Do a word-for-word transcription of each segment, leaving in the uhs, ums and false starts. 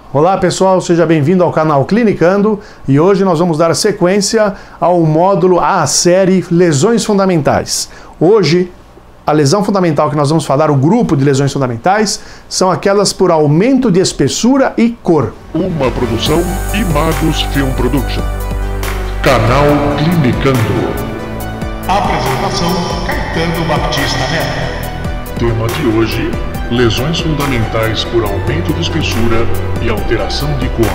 Olá pessoal, seja bem-vindo ao canal Clinicando e hoje nós vamos dar sequência ao módulo, à série Lesões Fundamentais. Hoje, a lesão fundamental que nós vamos falar, o grupo de lesões fundamentais, são aquelas por aumento de espessura e cor. Uma produção Imagos Film Production. Canal Clinicando. Apresentação Caetano Baptista Neto. Tema de hoje: lesões fundamentais por aumento de espessura e alteração de cor.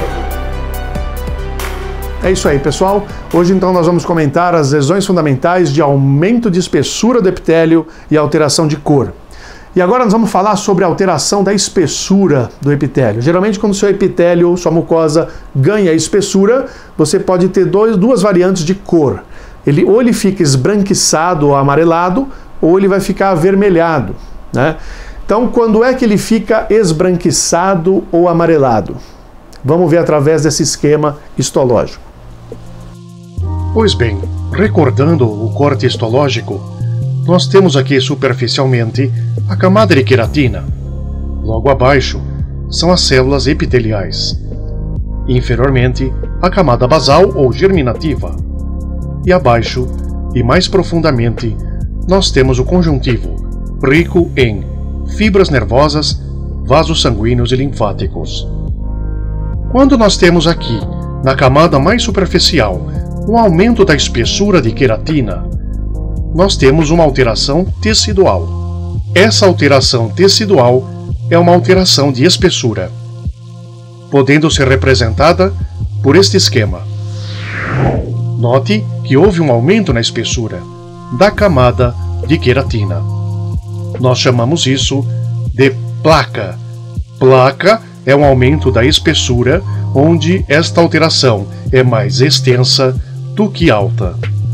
É isso aí, pessoal. Hoje, então, nós vamos comentar as lesões fundamentais de aumento de espessura do epitélio e alteração de cor. E agora nós vamos falar sobre a alteração da espessura do epitélio. Geralmente, quando o seu epitélio, sua mucosa, ganha espessura, você pode ter dois, duas variantes de cor. Ele, ou ele fica esbranquiçado ou amarelado, ou ele vai ficar avermelhado, né? Então, quando é que ele fica esbranquiçado ou amarelado? Vamos ver através desse esquema histológico. Pois bem, recordando o corte histológico, nós temos aqui superficialmente a camada de queratina. Logo abaixo são as células epiteliais. Inferiormente, a camada basal ou germinativa. E abaixo, e mais profundamente, nós temos o conjuntivo, rico em fibras nervosas, vasos sanguíneos e linfáticos. Quando nós temos aqui, na camada mais superficial, um aumento da espessura de queratina, nós temos uma alteração tecidual. Essa alteração tecidual é uma alteração de espessura, podendo ser representada por este esquema. Note que houve um aumento na espessura da camada de queratina. Nós chamamos isso de placa. Placa é um aumento da espessura, onde esta alteração é mais extensa do que alta.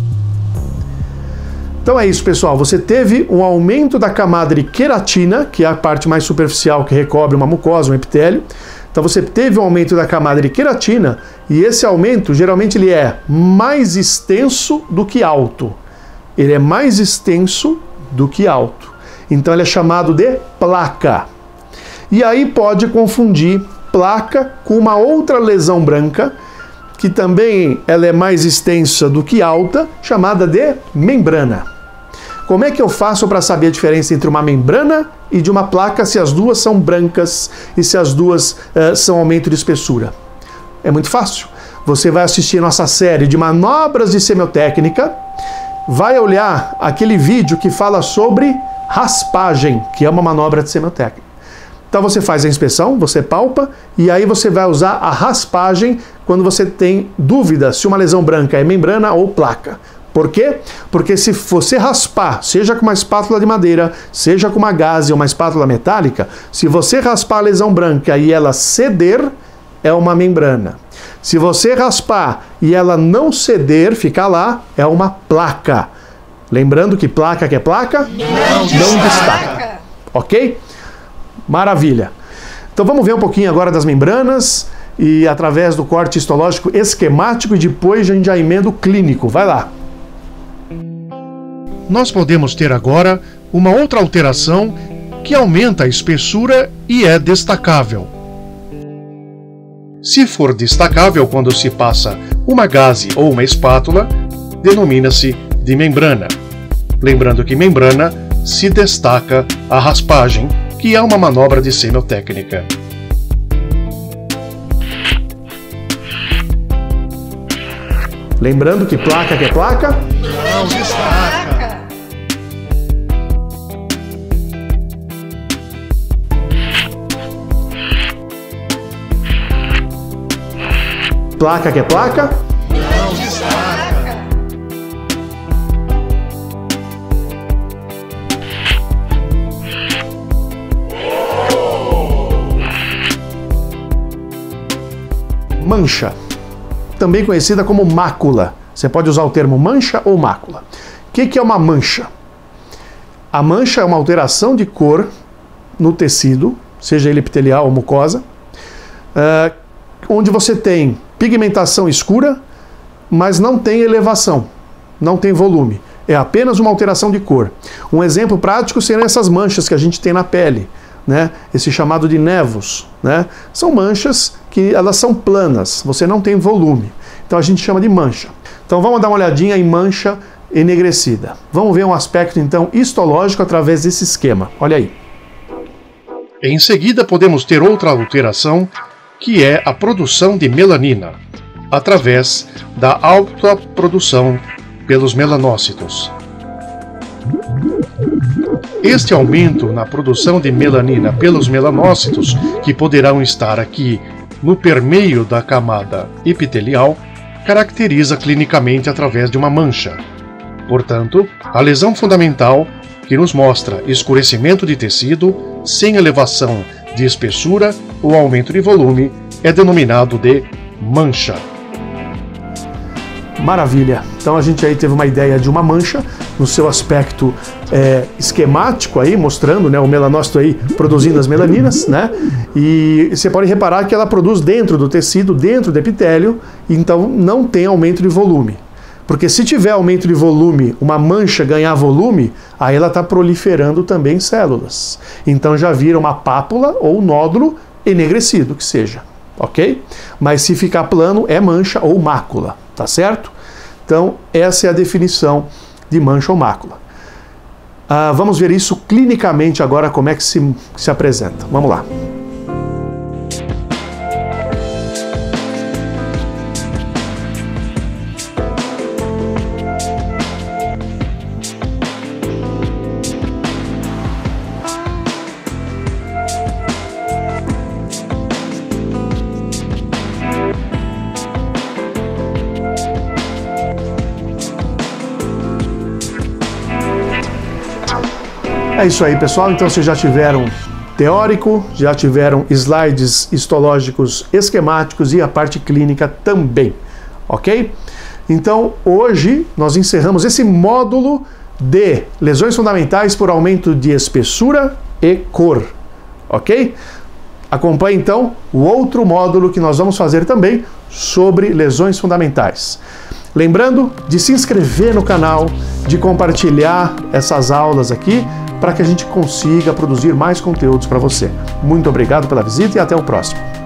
Então é isso, pessoal. Você teve um aumento da camada de queratina, que é a parte mais superficial que recobre uma mucosa, um epitélio. Então você teve um aumento da camada de queratina, e esse aumento, geralmente, ele é mais extenso do que alto. Ele é mais extenso do que alto. Então ele é chamado de placa. E aí pode confundir placa com uma outra lesão branca, que também ela é mais extensa do que alta, chamada de membrana. Como é que eu faço para saber a diferença entre uma membrana e de uma placa se as duas são brancas e se as duas uh, são aumento de espessura? É muito fácil. Você vai assistir nossa série de manobras de semiotécnica, vai olhar aquele vídeo que fala sobre raspagem, que é uma manobra de semiotécnica. Então você faz a inspeção, você palpa, e aí você vai usar a raspagem quando você tem dúvida se uma lesão branca é membrana ou placa. Por quê? Porque se você raspar, seja com uma espátula de madeira, seja com uma gaze ou uma espátula metálica, se você raspar a lesão branca e ela ceder, é uma membrana. Se você raspar e ela não ceder, ficar lá, é uma placa. Lembrando que placa que é placa, não, não destaca. Ok? Maravilha. Então vamos ver um pouquinho agora das membranas e através do corte histológico esquemático e depois a gente já emenda o clínico. Vai lá. Nós podemos ter agora uma outra alteração que aumenta a espessura e é destacável. Se for destacável quando se passa uma gaze ou uma espátula, denomina-se de membrana. Lembrando que membrana se destaca a raspagem, que é uma manobra de semiotécnica. Lembrando que placa que é placa, Não destaca. placa que é placa, Não destaca. mancha, também conhecida como mácula. Você pode usar o termo mancha ou mácula. O que que é uma mancha? A mancha é uma alteração de cor no tecido, seja ele epitelial ou mucosa, uh, onde você tem pigmentação escura, mas não tem elevação, não tem volume. É apenas uma alteração de cor. Um exemplo prático seriam essas manchas que a gente tem na pele. né, esse chamado de nevos, né? São manchas que elas são planas, você não tem volume. Então a gente chama de mancha. Então vamos dar uma olhadinha em mancha enegrecida. Vamos ver um aspecto então histológico através desse esquema. Olha aí. Em seguida podemos ter outra alteração, que é a produção de melanina, através da alta produção pelos melanócitos. Este aumento na produção de melanina pelos melanócitos, que poderão estar aqui no permeio da camada epitelial, caracteriza clinicamente através de uma mancha. Portanto, a lesão fundamental, que nos mostra escurecimento de tecido sem elevação de espessura ou aumento de volume, é denominado de mancha. Maravilha! Então a gente aí teve uma ideia de uma mancha no seu aspecto é, esquemático aí, mostrando, né, o melanócito aí produzindo as melaninas, né? E você pode reparar que ela produz dentro do tecido, dentro do epitélio, então não tem aumento de volume. Porque se tiver aumento de volume, uma mancha ganhar volume, aí ela está proliferando também células. Então já vira uma pápula ou nódulo enegrecido, que seja, ok? Mas se ficar plano, é mancha ou mácula, tá certo? Então essa é a definição de mancha ou mácula. Ah, vamos ver isso clinicamente agora, como é que se, se apresenta. Vamos lá. É isso aí, pessoal. Então vocês já tiveram teórico, já tiveram slides histológicos esquemáticos e a parte clínica também, ok? Então hoje nós encerramos esse módulo de lesões fundamentais por aumento de espessura e cor, ok? Acompanhe então o outro módulo que nós vamos fazer também sobre lesões fundamentais. Lembrando de se inscrever no canal, de compartilhar essas aulas aqui, para que a gente consiga produzir mais conteúdos para você. Muito obrigado pela visita e até o próximo.